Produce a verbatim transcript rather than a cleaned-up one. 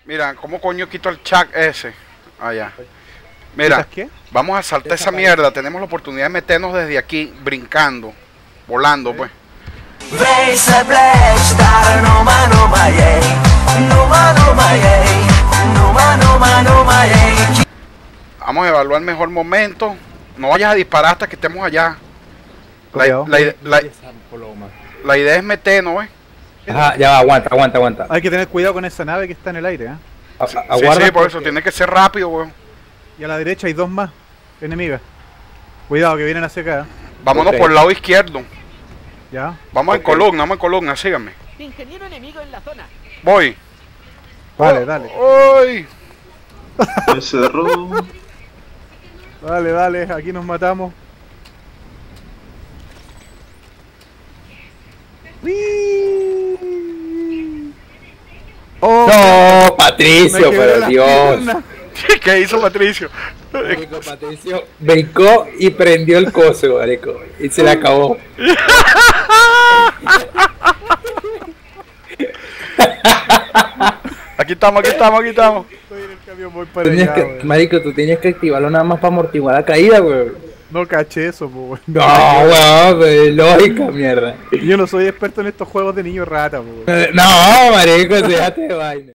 Mira, ¿cómo coño quito el chat ese? Allá. Mira, ¿Qué? vamos a saltar esa mierda. Tenemos la oportunidad de meternos desde aquí, brincando, volando, pues. Vamos a evaluar el mejor momento. No vayas a disparar hasta que estemos allá. La, Cuidado. la, la, la idea es meternos, ¿ves? Ajá, ya va, aguanta, aguanta, aguanta. Hay que tener cuidado con esa nave que está en el aire, ¿eh? A- Sí, aguarda sí, por eso porque- tiene que ser rápido, weón. Y a la derecha hay dos más enemigas. Cuidado que vienen hacia acá, ¿eh? Vámonos Ok. por el lado izquierdo. Ya. Vamos en Ok. columna, vamos en columna, síganme. Ingeniero enemigo en la zona. Voy. Dale, dale. ¡Uy! Se cerró. Dale, dale. Aquí nos matamos. ¡Uy! ¡Oh! No, Me Patricio, quebré pero las Dios. piernas. ¿Qué hizo Patricio? Marico, Patricio brincó y prendió el coso, marico. Y se le acabó. Aquí estamos, aquí estamos, aquí estamos. Estoy en el camión, voy para Tenías allá, que, weón. marico, tú tenías que activarlo nada más para amortiguar la caída, weón. No caché eso, po, weón. No, weón, pues, lógica, mierda. Yo no soy experto en estos juegos de niño rata, po, weón. No, marico, déjate de vaina.